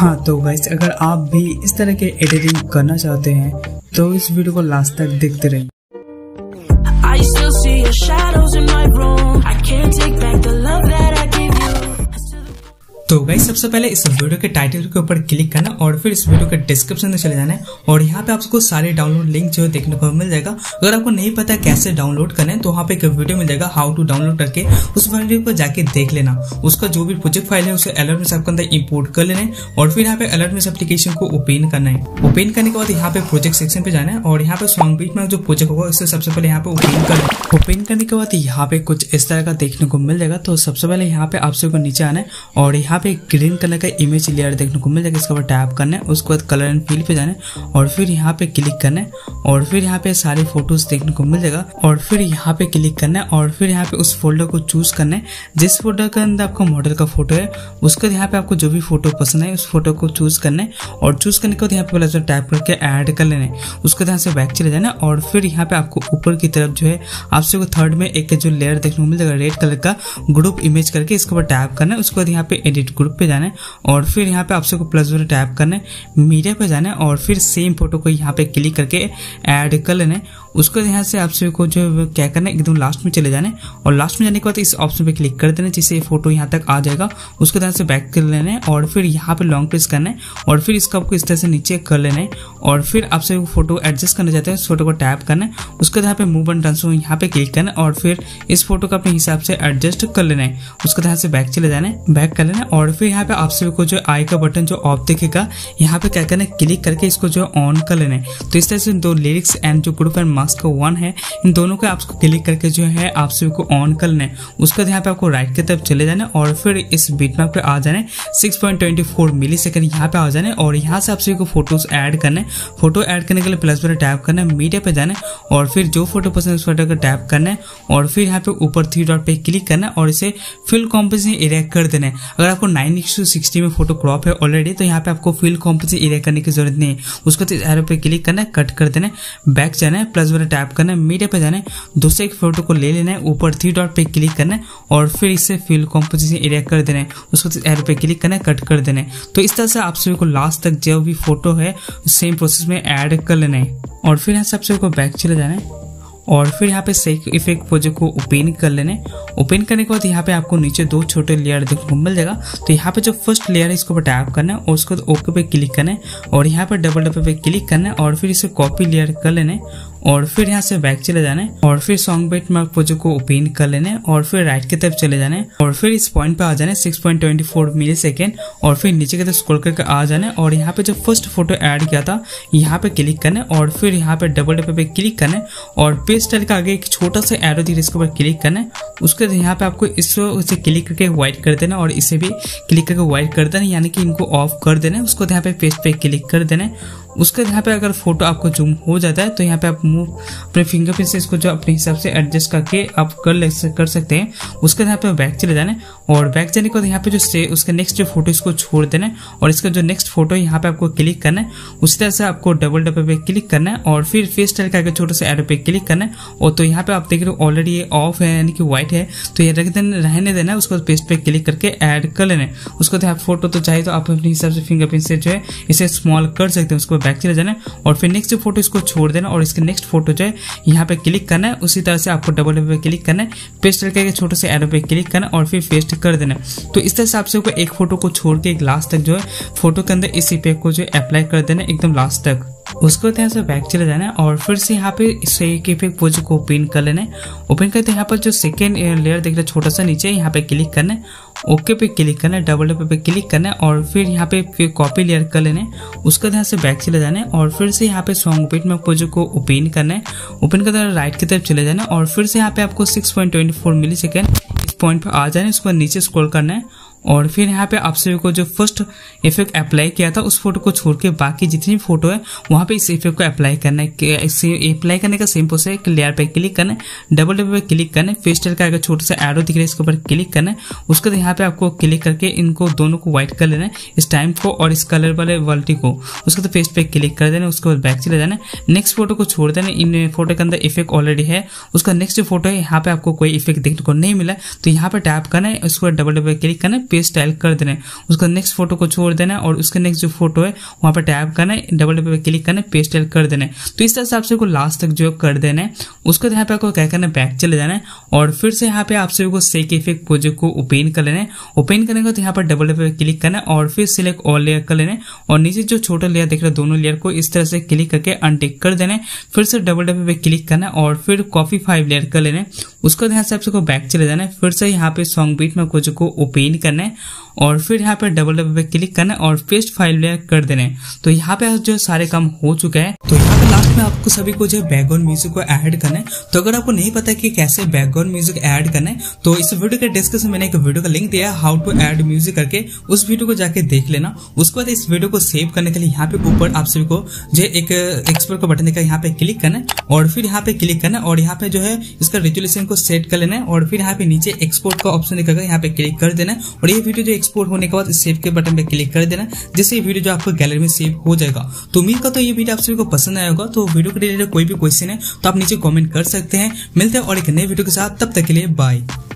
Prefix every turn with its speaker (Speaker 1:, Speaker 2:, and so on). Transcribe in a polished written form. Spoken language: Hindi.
Speaker 1: हाँ तो गाइस, अगर आप भी इस तरह के एडिटिंग करना चाहते हैं तो इस वीडियो को लास्ट तक देखते रहिए।
Speaker 2: I still see your shadows in my room. I can't take back the love that I gave you.
Speaker 1: तो गाइस, सबसे पहले इस वीडियो के टाइटल के ऊपर क्लिक करना और फिर इस वीडियो के डिस्क्रिप्शन में चले जाना है और यहाँ पे आपको सारे डाउनलोड लिंक जो है देखने को मिल जाएगा। अगर आपको नहीं पता कैसे डाउनलोड करना है तो वहाँ पे एक वीडियो मिल जाएगा हाउ टू डाउनलोड करके, उस वीडियो को जाके देख लेना। उसका जो भी प्रोजेक्ट फाइल है उसे एलर्टमेंट्स ऐप के अंदर इंपोर्ट कर लेना है और फिर यहाँ पे एलर्टमेंट्स एप्लीकेशन को ओपन करना है। ओपन करने के बाद यहाँ पे प्रोजेक्ट सेक्शन पे जाना है और यहाँ पे सॉन्गबीट में जो प्रोजेक्ट होगा उसे सबसे पहले यहाँ पे ओपन करना है। ओपन करने के बाद यहाँ पे कुछ इस तरह का देखने को मिल जाएगा। तो सबसे पहले यहाँ पे आप सबको नीचे आना है और यहाँ पे ग्रीन कलर का इमेज लेयर देखने को मिल जाएगा। इसके ऊपर टैप करना है, उसके बाद कलर एंड फील पे जाना है और फिर यहाँ पे क्लिक करना है और फिर यहाँ पे सारे फोटोज देखने को मिल जाएगा और फिर यहाँ पे क्लिक करना है और फिर यहाँ पे उस फोल्डर को चूज करना है जिस फोल्डर के अंदर आपका मॉडल का फोटो है। उसके यहाँ पे आपको जो भी फोटो पसंद है उस फोटो को चूज करना है और चूज करने के बाद यहाँ पे प्लस टैप करके ऐड कर लेना है। उसके यहाँ से बैक चले जाना है और फिर यहाँ पे आपको ऊपर की तरफ जो है आपसे थर्ड में एक जो लेयर देखने को मिल जाएगा रेड कलर का ग्रुप इमेज करके, इसके ऊपर टैप करना है। उसके बाद यहाँ पे एडिट ग्रुप पे जाना है और फिर यहाँ पे आपसे को प्लस वाला टैप करना है, मीडिया पे जाना है और फिर सेम फोटो को यहाँ पे क्लिक करके ऐड कर लेना है। उसको यहाँ से आपसे को जो क्या करना है एकदम लास्ट में चले जाना है और लास्ट में जाने के बाद इस ऑप्शन पे क्लिक कर देना है जिससे फोटो यहाँ तक आ जाएगा। उसको यहाँ से बैक कर लेना है और फिर यहाँ पे लॉन्ग प्रेस करना है और फिर इसको आपको इस तरह से नीचे कर लेना है और फिर आपसे फोटो एडजस्ट करना चाहते हैं उस फोटो को टैप करना है। उसके यहाँ पे मूव एंड ट्रांसफॉर्म यहाँ पे क्लिक करना है और फिर इस फोटो को अपने हिसाब से एडजस्ट कर लेना है। उसके यहाँ से बैक चले जाना है, बैक कर लेना है और फिर यहाँ पे आपसे को जो आई का बटन जो ऑफ दिखेगा यहाँ पे क्या करना है क्लिक करके इसको जो ऑन कर लेना है। तो इस तरह से दो लिरिक्स एंड जो ग्रुप एंड मास्क का वन है इन दोनों को आपको क्लिक करके जो है आप सभी को ऑन कर लेना है। उसके यहाँ पे आपको राइट की तरफ चले जाना है और फिर इस बीटमैप पे आ जाना है 6.24 मिलीसेकंड यहाँ पे आ जाना है और यहाँ से आप सभी को फोटोज ऐड करना है। फोटो ऐड करने के लिए प्लस पर टैप करना है, मीडिया पे जाना है और फिर जो फोटो पसंद है उस फोटो को टैप करना है और फिर यहाँ पे ऊपर 3 डॉट पे क्लिक करना है और इसे फिल कॉम्पोजिशन एरिया कर देना है। अगर आपको 9:60 में फोटो क्रॉप है ऑलरेडी तो यहाँ पे आपको फिल कॉम्पोजिशन एरिया करने की जरूरत नहीं है। उसको तो एरो पे क्लिक करना है, कट कर देना है, बैक जाना है, प्लस पर टैप करना है, मीडिया पे जाना है, दूसरे एक फोटो को ले लेना है, ऊपर 3 डॉट पे क्लिक करना है और फिर इसे फिल कॉम्पोजिशन एरिया कर देना है। उसको एरो पे क्लिक करना है, कट कर देना है। तो इस तरह से आप सभी को लास्ट तक जो भी फोटो है सेम प्रोसेस में ऐड कर लेना है और फिर यहाँ से आप सभी को बैक चले जाना है और फिर यहाँ पे सेक इफेक्ट प्रोजेक्ट को ओपन कर लेने। ओपन करने के बाद यहाँ पे आपको नीचे 2 छोटे लेयर देखने को मिल जाएगा। तो यहाँ पे जो फर्स्ट लेयर है इसको टैप करना है और उसको ओके पे क्लिक करना है और यहाँ पे डबल डबल पे क्लिक करना है और फिर इसे कॉपी लेयर कर लेने और फिर यहाँ से बैक चले जाना है और फिर सॉन्गबीट में प्रोजेक्ट को ओपन कर लेने और फिर राइट की तरफ चले जाना है और फिर इस पॉइंट पे आ जाना है 6.24 मिलीसेकंड और फिर नीचे की तरफ स्क्रॉल करके आ जाना है और यहाँ पे जो फर्स्ट फोटो ऐड किया था यहाँ पे क्लिक करना है और फिर यहाँ पे डबल डबल पे क्लिक करना है और पेज स्टाइल का आगे एक छोटा सा एरो दिख इसके ऊपर क्लिक करना है। उसके यहाँ पे आपको इसे क्लिक करके व्हाइट कर देना और इसे भी क्लिक करके व्हाइट कर देना, यानी कि इनको ऑफ कर देना है। उसको यहाँ पे पेज पे क्लिक कर देना है। उसके यहाँ पे अगर फोटो आपको जूम हो जाता है तो यहाँ पे आप अपने फिंगरप्रिंट से इसको जो अपने हिसाब से एडजस्ट करके आप कर सकते हैं। उसके यहाँ पे बैक चले जाना है और बैक जाने के बाद यहाँ पे जो उसके नेक्स्ट जो फोटो इसको छोड़ देना है और इसका जो नेक्स्ट फोटो यहाँ पे आपको क्लिक करना है। उसी तरह से आपको डबल डबल पे क्लिक करना है और फिर फेस स्टाइल का छोटे से एरो पे क्लिक करना है और तो यहाँ पे आप देख रहे हो ऑलरेडी ये ऑफ है यानी कि व्हाइट है तो ये रहने देना है। उसको पेस्ट पे क्लिक करके ऐड कर लेना है। उसको तो फोटो तो चाहिए तो आप अपने हिसाब से फिंगरप्रिंट से जो है इसे स्मॉल कर सकते हैं। उसको बैक चले जाना है और फिर नेक्स्ट फोटो इसको छोड़ देना और इसके नेक्स्ट फोटो जो है यहाँ पे क्लिक करना है। उसी तरह से आपको डबल डबल पे क्लिक करना है, पेस्ट करके छोटे से एरो पे क्लिक करना और फिर पेस्ट कर देना। तो इस तरह से आप सबको एक फोटो को छोड़ के एक लास्ट तक जो है फोटो के अंदर इस इफेक्ट को जो अप्लाई कर देना एकदम लास्ट तक। उसको यहाँ से बैक चले जाना है और फिर से यहाँ पे इसे एक इफेक्ट प्रोजेक्ट को ओपन कर लेना है। ओपन करते यहाँ पर जो सेकेंड लेयर देख रहे छोटा सा नीचे यहाँ पे क्लिक करना है, ओके पे क्लिक करना है, डबल डबल पे क्लिक करना है और फिर यहाँ पे फिर कॉपी लेयर कर लेना है। उसके यहाँ से बैक चले जाना है और फिर से यहाँ पे सॉन्गबीट में प्रोजेक्ट को ओपन करना है। ओपन करते राइट की तरफ चले जाना है और फिर से यहाँ पे आपको 6.24 मिलीसेकंड इस पॉइंट पे आ जाना है। उसके बाद नीचे स्क्रॉल करना है और फिर यहाँ पे आप सभी को जो फर्स्ट इफेक्ट अप्लाई किया था उस फोटो को छोड़ के बाकी जितनी फोटो है वहां पे इस इफेक्ट को अप्लाई करना है। अप्लाई करने का सेम प्रोसेस है, लेयर पे क्लिक करना है, डबल डबल पे क्लिक करना है, फेस स्टाइल का छोटा सा एरो दिख रहा है इसके ऊपर क्लिक करना है। उसके बाद यहाँ पे आपको क्लिक करके इनको दोनों को व्हाइट कर लेना है, इस टाइम को और इस कलर वाले वर्ल्टी को। उसके बाद फेस पे क्लिक कर देना, उसके बाद बैक चले जाना है, नेक्स्ट फोटो को छोड़ देना। इन फोटो के अंदर इफेक्ट ऑलरेडी है, उसका नेक्स्ट फोटो है यहाँ पे आपको कोई इफेक्ट देखने को नहीं मिला तो यहाँ पे टैप करना है, उसके बाद डबल डबल क्लिक करना है, पेस्ट स्टाइल कर देना है, उसका नेक्स्ट फोटो को छोड़ देना है और उसके नेक्स्ट जो फोटो है वहां पर टैप करना है, डबल टैप पे क्लिक करना है, पेस्ट स्टाइल कर देना है। तो इस तरह से आप सबको लास्ट तक जो कर देना है। उसके बाद यहाँ पे आपको क्या करना है, बैक चले जाना है और फिर से यहाँ पे आप सभी को शेक इफेक्ट प्रोजेक्ट को ओपन कर लेना है। ओपन करने के बाद यहाँ पर डबल टैप पे क्लिक करना है और फिर सिलेक्ट ऑल लेयर कर लेना है और नीचे जो छोटा लेयर दिख रहा है दोनों लेयर को इस तरह से क्लिक करके अनटिक कर देना है। फिर से डबल टैप पे क्लिक करना है और फिर कॉपी 5 लेयर कर लेना है। उसको ध्यान से आप सबको बैक चले जाना है। फिर से यहाँ पे सॉन्ग बीट में कुछ को ओपन करना है और फिर यहाँ पे डबल टैप पे क्लिक करना है और पेस्ट 5 लेयर कर देना है। तो यहाँ पे जो सारे काम हो चुका है। तो यहाँ पे लास्ट में आपको सभी को जो बैकग्राउंड म्यूजिक को ऐड करना है। तो अगर आपको नहीं पता कि कैसे बैकग्राउंड म्यूजिक ऐड करना है तो इस वीडियो के डिस्क्रिप्शन में मैंने एक वीडियो का लिंक दिया है, हाउ टू ऐड म्यूजिक करके, उस वीडियो को जाके देख लेना। उसके बाद इस वीडियो को सेव करने के लिए यहाँ पे ऊपर आप सभी को जो एक एक्सपोर्ट का बटन दिखा यहाँ पे क्लिक करना है और फिर यहाँ पे क्लिक करना है और यहाँ पे जो है इसका रेजोल्यूशन को सेट कर लेना है और फिर यहाँ पे नीचे एक्सपोर्ट का ऑप्शन दिखेगा, यहाँ पे क्लिक कर देना है और ये वीडियो जो एक्सपोर्ट होने के बाद सेव के बटन पे क्लिक कर देना, जिससे ये वीडियो जो आपको गैलरी में सेव हो जाएगा। तो उम्मीद करता हूं ये वीडियो आप सभी को पसंद आया होगा। तो वीडियो के रिलेटेड कोई भी क्वेश्चन है तो आप नीचे कमेंट कर सकते हैं। मिलते हैं और एक नए वीडियो के साथ, तब तक के लिए बाय।